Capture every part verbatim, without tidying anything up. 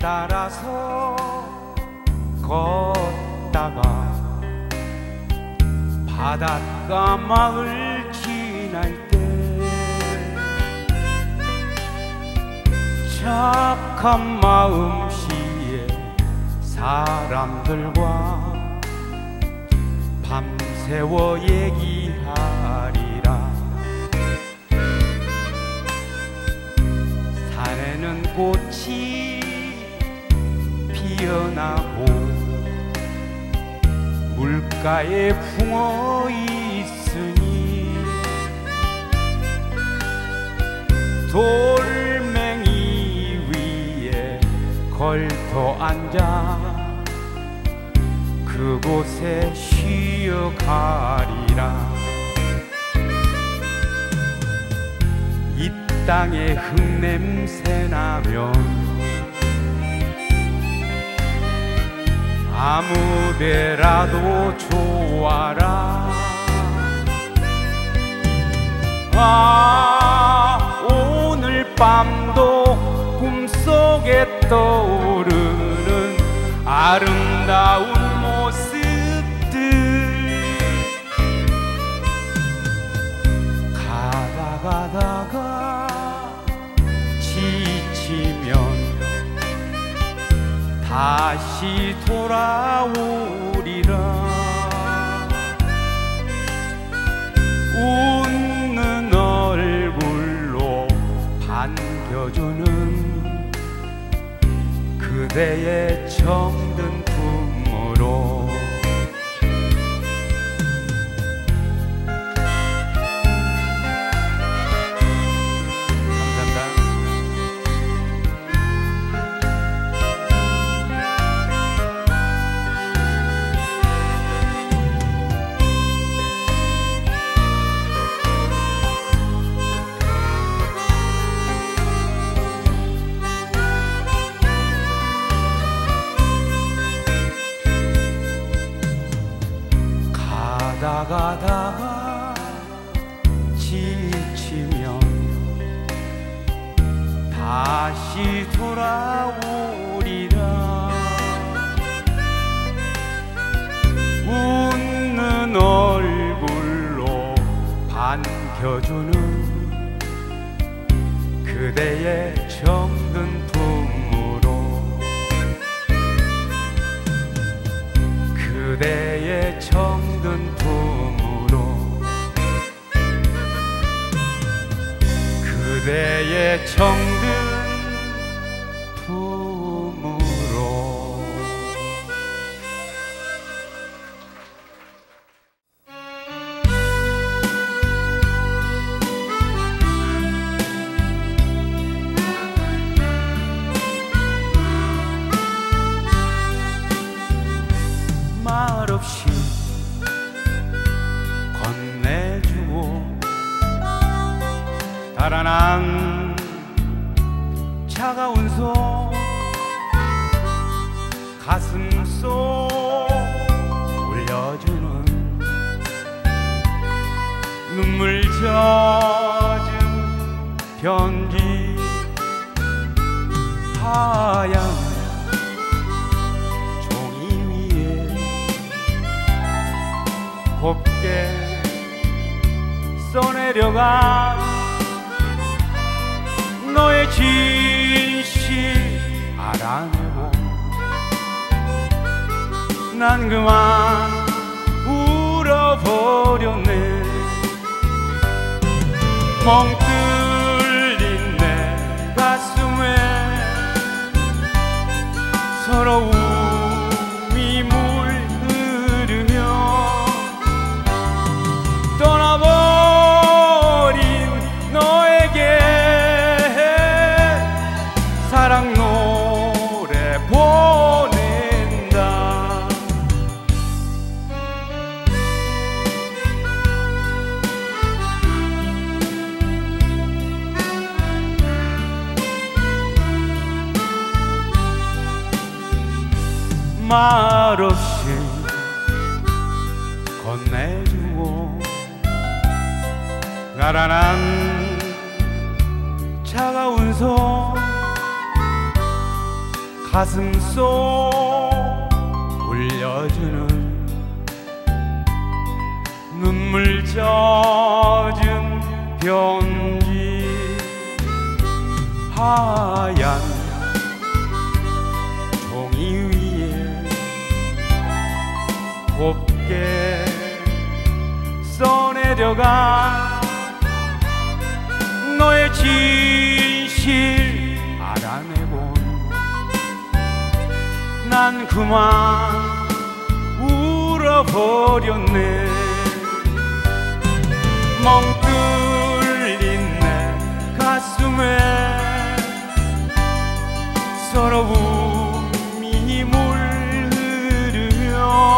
따라서 걷다가 바닷가 마을 지날 때 착한 마음씨의 사람들과 밤새워 얘기하리라. 산에는 꽃이 피어나고 물가에 붕어 있으니 돌멩이 위에 걸터 앉아 그곳에 쉬어가리라. 이 땅에 흙냄새 나면 아무데라도 좋아라. 아, 오늘 밤도 꿈속에 떠오르는 아름다운 모습들. 가다 가다가 지치면 다시 돌아오리라. 웃는 얼굴로 반겨주는 그대의 정든 품으로 가다 가다가 지치면 다시 돌아오리라. 웃는 얼굴로 반겨주는 그대의 정든 품으로 그대의 정든 품으로 그대의 정든 품으로. 말없이 건네주고 달아난 차가운 손 가슴 속 올려주는 눈물 젖은 편지. 하얀 곱게 써내려간 너의 진실 알아내고 난 그만 울어버렸네. 멍 뚫린 내 가슴에 서러움이 물흐르며 떠나버린 너에게 사랑 노래 보낸다. 말없이 건네주고 나란한 차가운 손 가슴 속 울려주는 눈물 젖은 편지, 하얀 종이 위에 곱게 써내려간 너의 진실 알아내곤 난 그만 울어버렸네. 멍 뚫린 내 가슴에 서러움이 물흐르며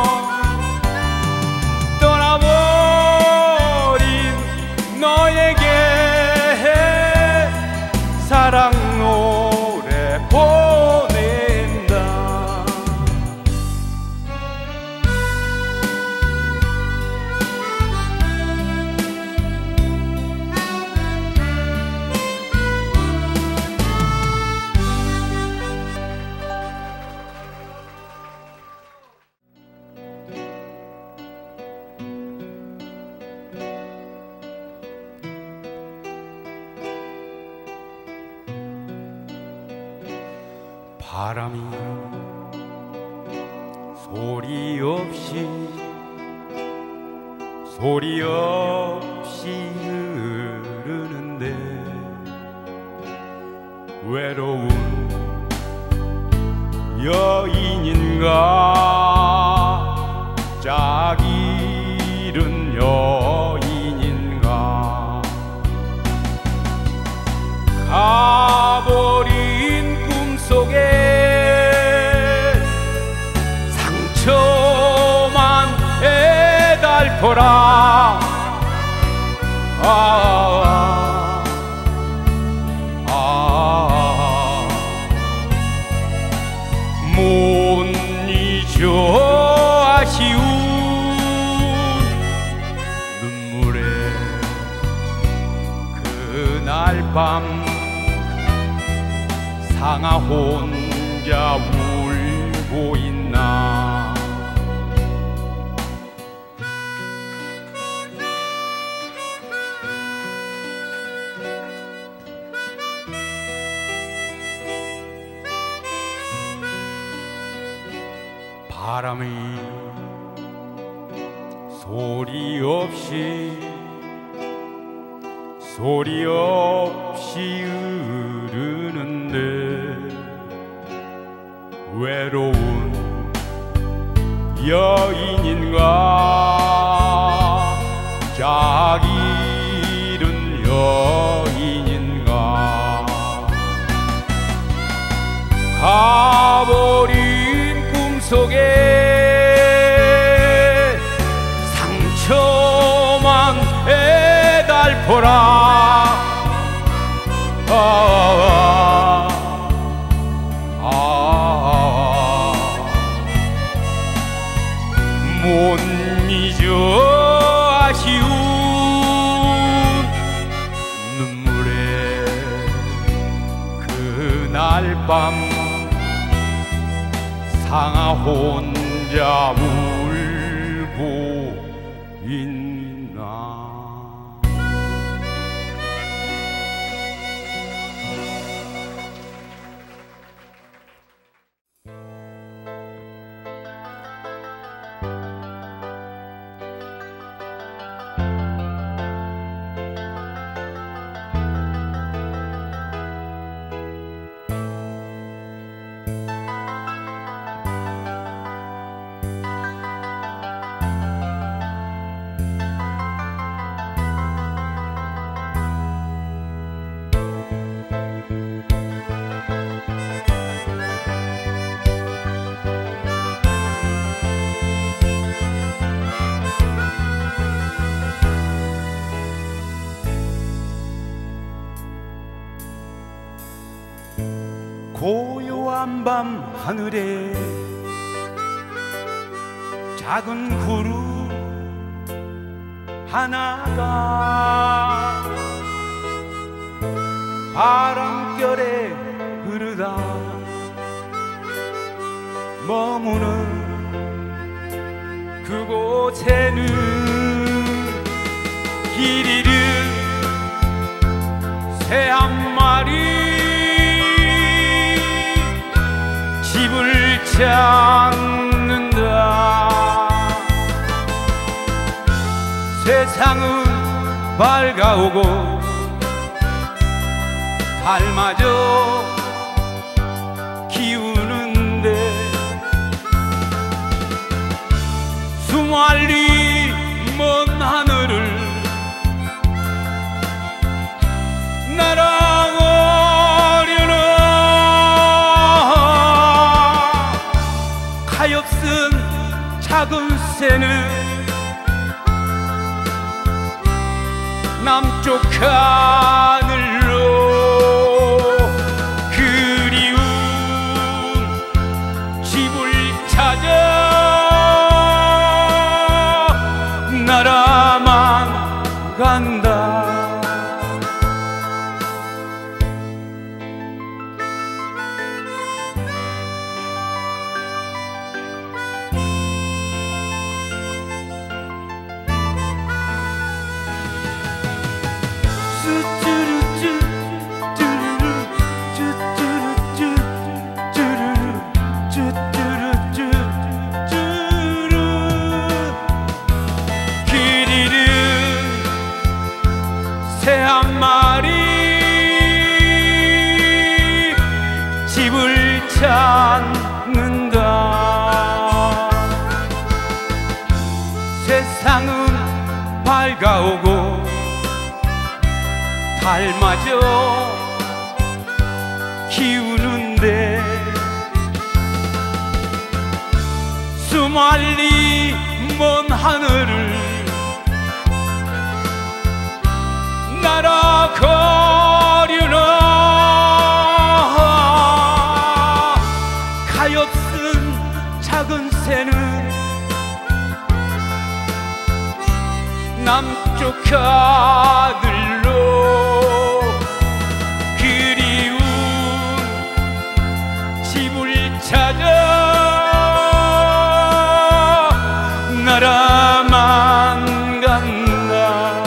떠나버린 너에게 사랑 노래 보낸다. 바람이 소리 없이 소리 없이 흐르는데 외로운 여인인가 짝 잃은 여인인가 가버린 꿈속에 상처만 애달퍼라. 아, 아, 아, 못 잊어 아쉬운 눈물에 그날 밤 상아 혼자 울고 있나. 바람이 소리 없이 소리 없이 흐르는데 외로운 여인인가 짝 잃은 여인인가 가버린 꿈속에 상처만 애달퍼라. 아, 아, 아, 못 잊어 아쉬운 눈물에 그날 밤 상아 혼자 울고 있나. 고요한 밤 하늘에 작은 구름 하나가 바람결에 흐르다 머무는 그곳에는 길 잃은 새 한 마리 집을 찾는다. 세상은 밝아오고 달마저 기우는데 수말리 먼 하늘을 날아오려나. 가엾은 작은 새는 남쪽 하늘로 그리운 집을 찾아 나라만 간다. 새 한 마리 집을 찾는다. 세상은 밝아오고 달마저 기우는데 수말리 먼 하늘을 날아가려나. 가엾은 작은 새는 남쪽 하늘로 그리운 집을 찾아 나라만 간다.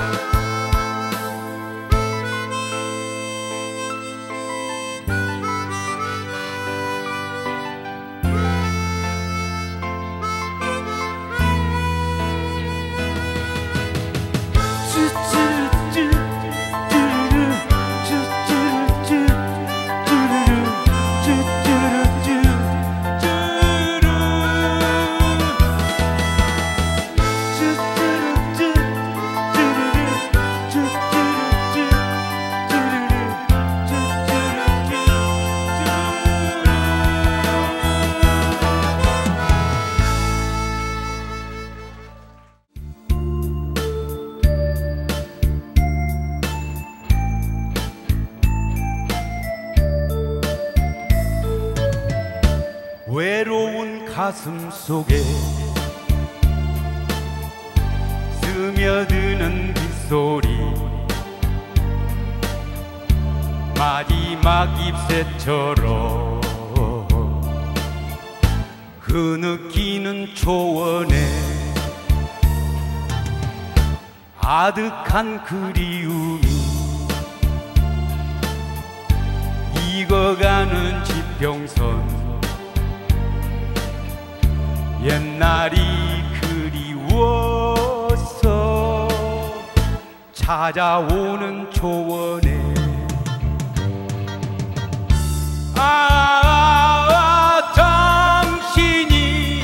외로운 가슴 속에 스며드는 빗소리 마지막 잎새처럼 흐느끼는 초원에 아득한 그리움이 익어가는 지평선 옛날이 그리워서 찾아오는 초원에 아, 당신이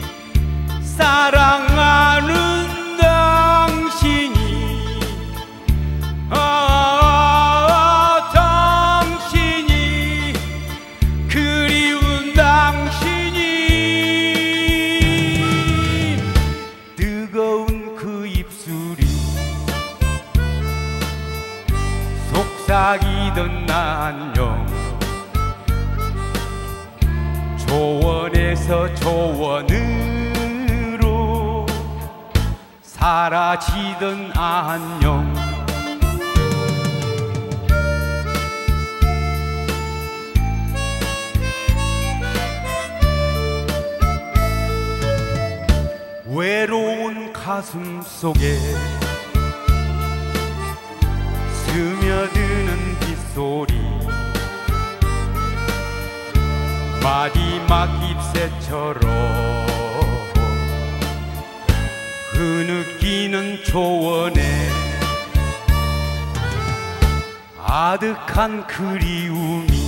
사랑하는 당신이 아, 당신이 그리운 당신이 뜨거운 그 입술이 속삭이던 안녕 초원에서 초원으로 사라지던 안녕 외로운 가슴 속에 스며드는 빗소리 마지막 잎새처럼 흐느끼는 초원에 아득한 그리움이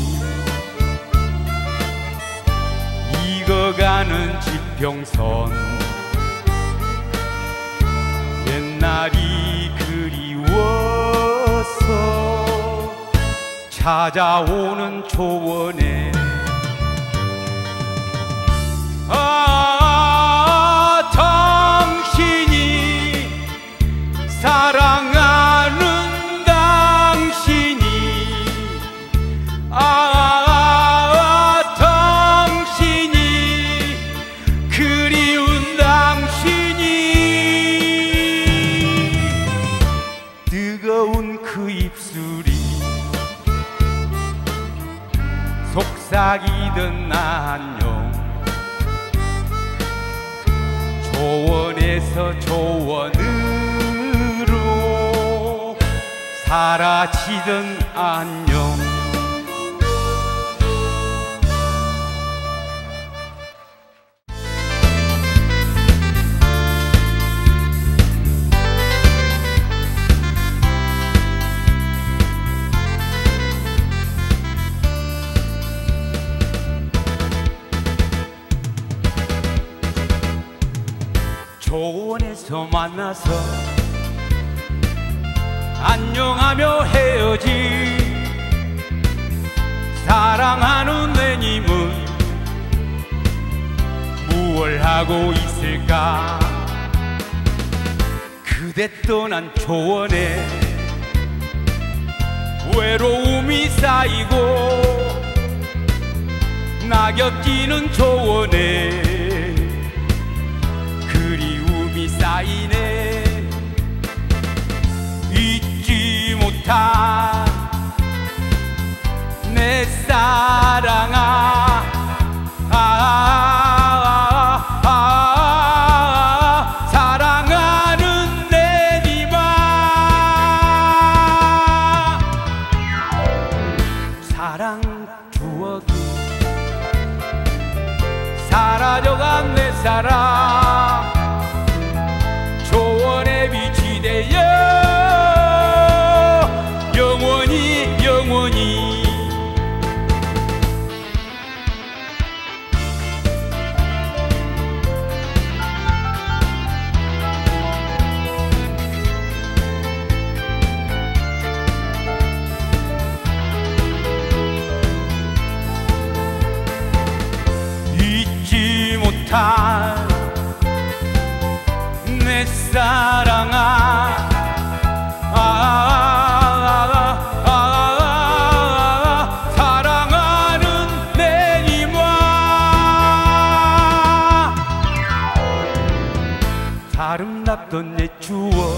익어가는 지평선 옛날이 그리워서 찾아오는 초원에 아 당신이 사랑하는 당신이 아 당신이 그리운 당신이 뜨거운 그 입술이 속삭이던 안녕 초원에서 초원으로 사라지던 안녕 초원에서 만나서 안녕하며 헤어진 사랑하는 내님은 무얼 하고 있을까. 그대 떠난 초원에 외로움이 쌓이고 낙엽 지는 초원에 그리움이 쌓이네. 잊지 못한 내 사랑아 아, 아, 아, 아, 사랑하는 내님아 사랑 추억이 사라져간 내 사랑 초원에 빛이 되어 영원히 영원히 잊지 못한 내 사랑아 아, 아, 아, 아, 사랑하는 내님아 아름답던 내 추억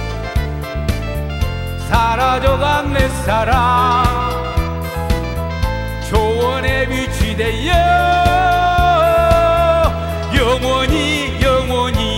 사라져간 내 사랑 초원에 빛이 되어 영원히 영원히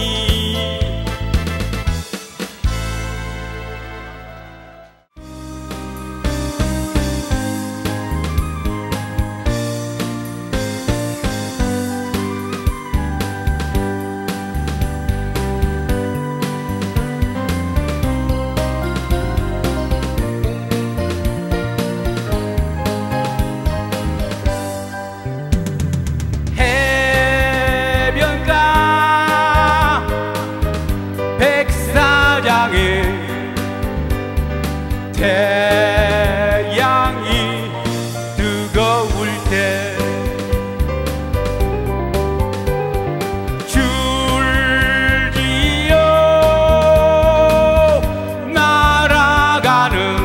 태양이 뜨거울 때 줄지어 날아가는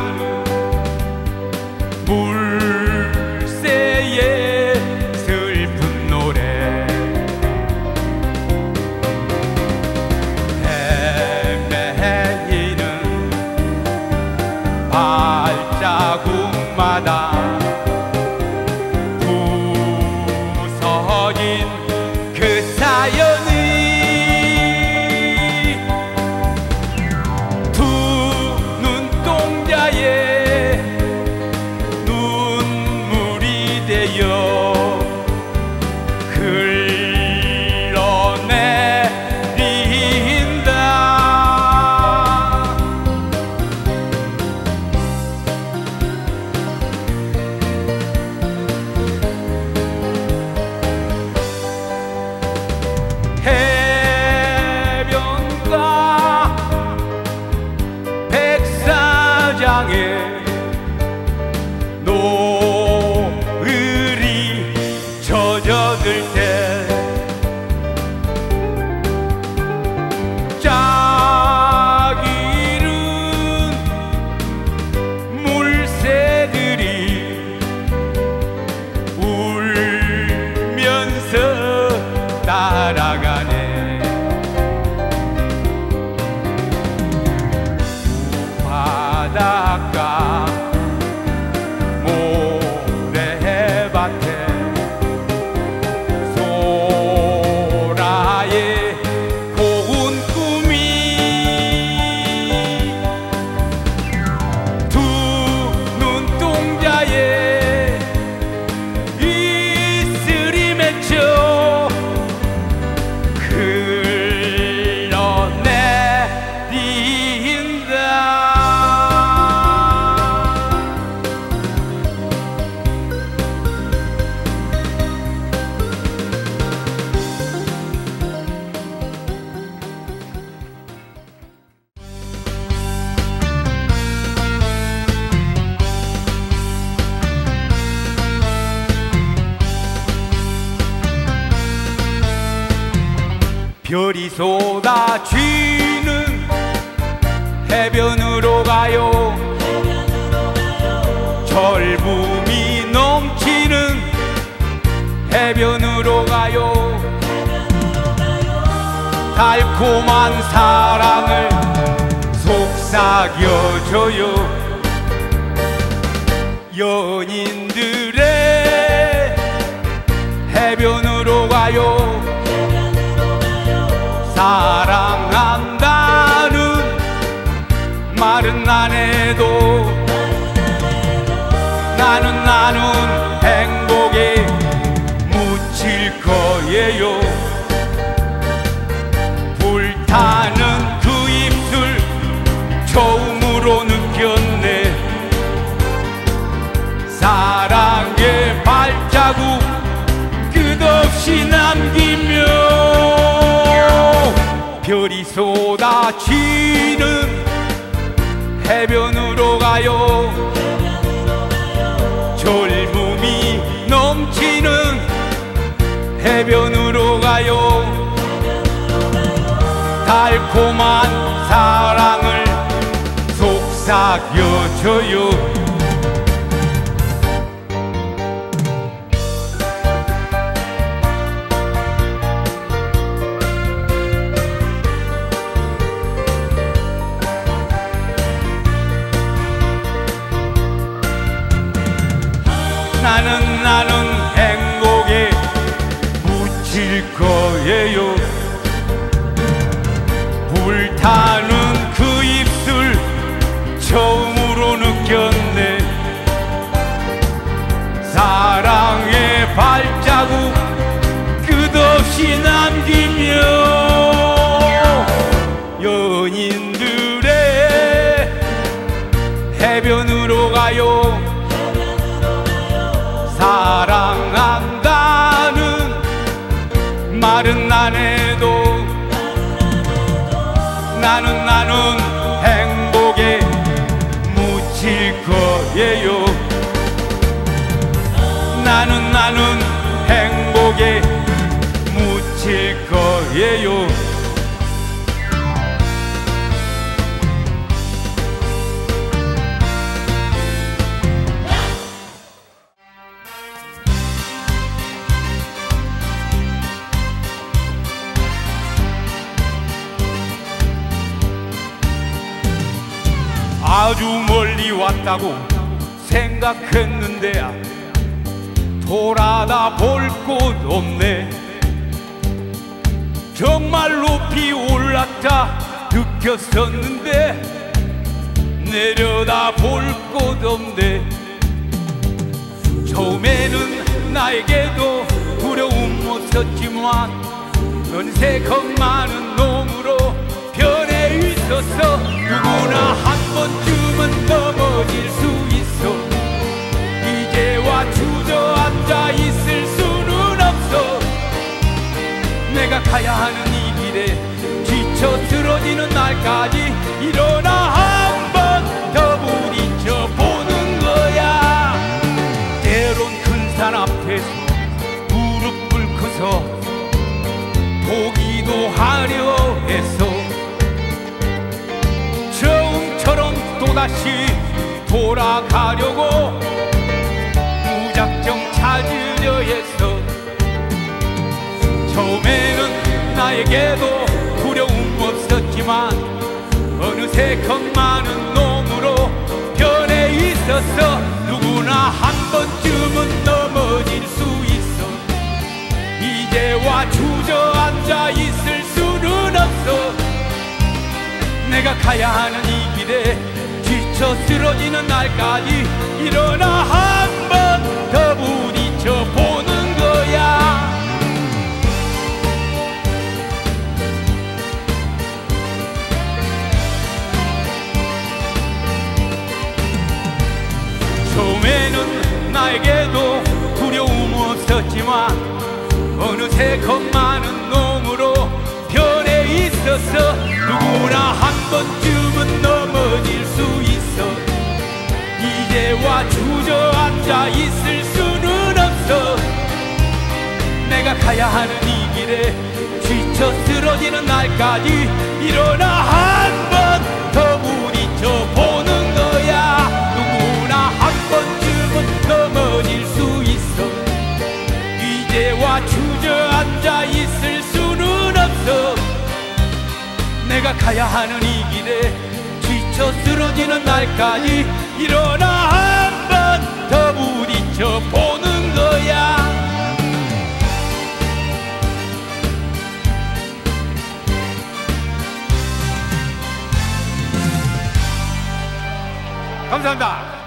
물새의 슬픈 노래 헤매이는 밤 쏟아지는 해변으로 가요. 젊음이 넘치는 해변으로 가요. 달콤한 사랑을 속삭여줘요. 연인들의 해변으로 가요. 사랑한다는 말은 안 해도 나는 나는 행복에 묻힐 거예요. 불타는 그 입술 처음으로 느꼈네. 사랑의 발자국 끝없이 남기며 별이 쏟아지는 해변으로 가요. 젊음이 넘치는 해변으로 가요. 달콤한 사랑을 속삭여줘요. 나는 나는 행복에 묻힐 거예요. 불타는 그 입술 처음으로 느꼈네. 사랑의 발자국 끝없이 남기며 연인들의 해변으로 가요. 사랑한다는 말은 안 해도 나는 나는 행복에 묻힐 거예요. 나는 나는 행복에 묻힐 거예요. 아주 멀리 왔다고 생각했는데 돌아다 볼 곳 없네. 정말 높이 올랐다 느꼈었는데 내려다 볼 곳 없네. 처음에는 나에게도 두려움었었지만 연세 겁많은 놈으로 변해 있었어. 누구나 한 번쯤은 넘어질 수 있어. 이제와 주저앉아 있을 수는 없어. 내가 가야 하는 이 길에 지쳐 쓰러지는 날까지 일어나 한 번 더 부딪혀 보는 거야. 때론 큰 산 앞에서 무릎 꿇고서 보기도 하려 했어. 처음처럼 또다시 돌아가려고 무작정 찾으려 했어. 처음에는 나에게도 두려움 없었지만 어느새 겁많은 놈으로 변해 있었어. 누구나 한 번쯤은 넘어질 수 있어. 이제와 주저앉아 있을 수는 없어. 내가 가야 하는 이 길에 지쳐 쓰러지는 날까지 일어나 한 번 더 부딪혀 보는 거야. 처음에는 나에게도 두려움 없었지만 어느새 겁많은 놈으로 변해 있었어. 누구나 한 번쯤은 넘어질 수 있어. 이제와 주저앉아 있을 수는 없어. 내가 가야 하는 이 길에 지쳐 쓰러지는 날까지 일어나 한 번 더 부딪혀 보는 거야. 누구나 한 번쯤은 넘어질 수 있어. 이제와 주저앉아 있을 수는 없어. 내가 가야 하는 이 길에 지쳐 쓰러지는 날까지 일어나 한 번 더 부딪혀 보는 거야. 감사합니다.